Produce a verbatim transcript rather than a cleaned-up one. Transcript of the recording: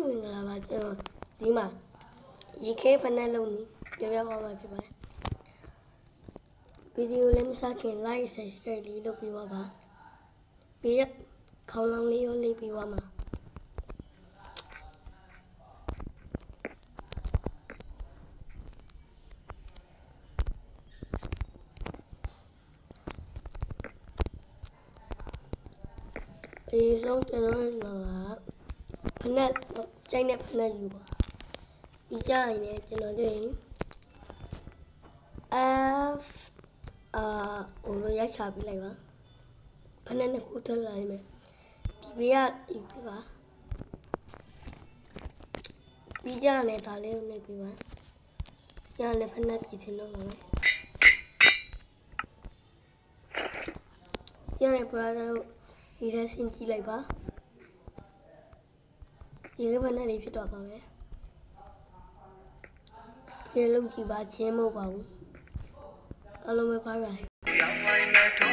ဝင်္ဂလာပါကျွန်တော်ဒီမှာရေခဲဖက်နဲ့လုံးနေပြောပြသွားမှာဖြစ်ပါတယ်ဗီဒီယိုလေးမစခင် like subscribe လေးလုပ်ပြီးသွားပါပြီးရခေါင်းလောင်းလေးရောလေးပြီးသွားမှာအေးဆုံးကျွန်တော်တို့ကဖက်နဲ့ကျိုင်းတဲ့ဖက်နဲ့ယူပါဒီကြရင်လည်းကျွန်တော်တို့ F အာဟိုလိုရိုက်ချပေးလိုက်ပါဖက်နဲ့နှစ်ခုထွက်လာမယ်ဒီဘေးကယူပေးပါပြီးကြရင်ဒါလေးကိုနှိပ်ပေးပါညလည်းဖက်နဲ့ပြည်ထင်တော့မှာပဲညလည်းပရာတော့ဒီထဲဆင်းကြည့်လိုက်ပါရေခဲဖက်နဲ့လေးဖြစ်တော့ပါမယ်ကျေလုံးကြည့်ပါချင်းမဟုတ်ပါဘူးအလုံးပဲပါရ